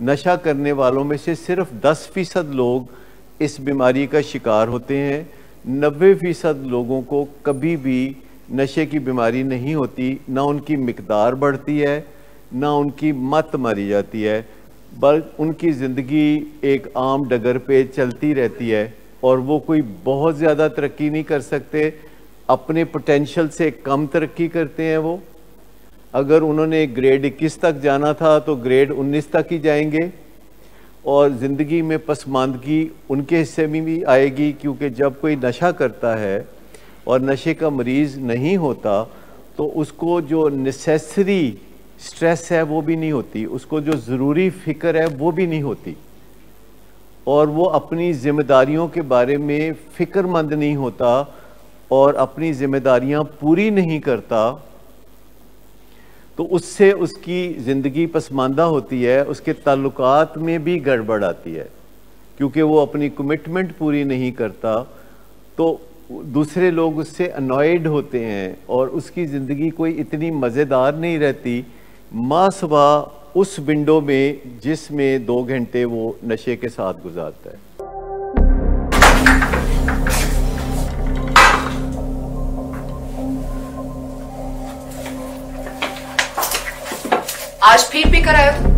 नशा करने वालों में से सिर्फ 10% लोग इस बीमारी का शिकार होते हैं। 90% लोगों को कभी भी नशे की बीमारी नहीं होती, ना उनकी मिकदार बढ़ती है, ना उनकी मत मारी जाती है, बल्कि उनकी ज़िंदगी एक आम डगर पे चलती रहती है और वो कोई बहुत ज़्यादा तरक्की नहीं कर सकते, अपने पोटेंशियल से कम तरक्की करते हैं। वो अगर उन्होंने ग्रेड 21 तक जाना था तो ग्रेड 19 तक ही जाएंगे और ज़िंदगी में पसमानदगी उनके हिस्से में भी आएगी, क्योंकि जब कोई नशा करता है और नशे का मरीज़ नहीं होता तो उसको जो नेसेसरी स्ट्रेस है वो भी नहीं होती, उसको जो ज़रूरी फ़िक्र है वो भी नहीं होती, और वो अपनी ज़िम्मेदारियों के बारे में फ़िक्रमंद नहीं होता और अपनी ज़िम्मेदारियां पूरी नहीं करता, तो उससे उसकी ज़िंदगी पसमानदा होती है, उसके ताल्लुकात में भी गड़बड़ आती है, क्योंकि वो अपनी कमिटमेंट पूरी नहीं करता तो दूसरे लोग उससे अनॉयड होते हैं और उसकी ज़िंदगी कोई इतनी मज़ेदार नहीं रहती मासवा उस विंडो में जिसमें 2 घंटे वो नशे के साथ गुजारता है। आज फिर भी कराया तो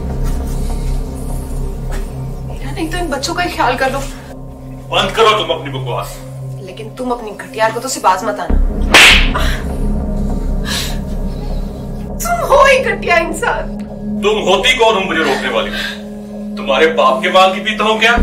मेरा नहीं तो इन बच्चों का ही ख्याल कर लो। बंद करो तुम अपनी बकवास। लेकिन तुम अपनी घटियार को तो से बाज मत आना। तुम हो ही घटिया इंसान। तुम होती कौन हो मुझे रोकने वाली? तुम्हारे बाप के माल की पीता हूं क्या?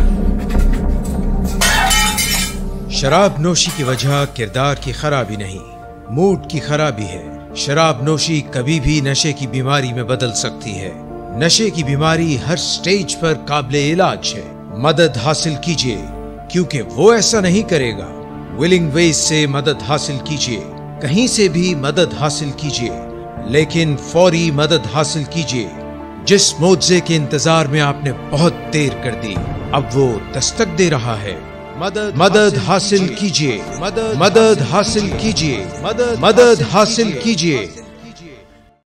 शराब नोशी की वजह किरदार की खराबी नहीं, मूड की खराबी है। शराब नोशी कभी भी नशे की बीमारी में बदल सकती है। नशे की बीमारी हर स्टेज पर काबिले इलाज है। मदद हासिल कीजिए, क्योंकि वो ऐसा नहीं करेगा। विलिंग वेज से मदद हासिल कीजिए, कहीं से भी मदद हासिल कीजिए, लेकिन फौरी मदद हासिल कीजिए। जिस मुआवजे के इंतजार में आपने बहुत देर कर दी, अब वो दस्तक दे रहा है। मदद हासिल कीजिए, मदद हासिल कीजिए, मदद हासिल कीजिए।